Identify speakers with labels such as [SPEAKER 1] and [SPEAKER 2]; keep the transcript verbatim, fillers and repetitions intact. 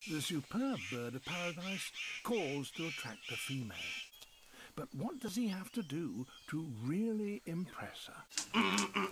[SPEAKER 1] The superb bird of paradise calls to attract a female. But what does he have to do to really impress her?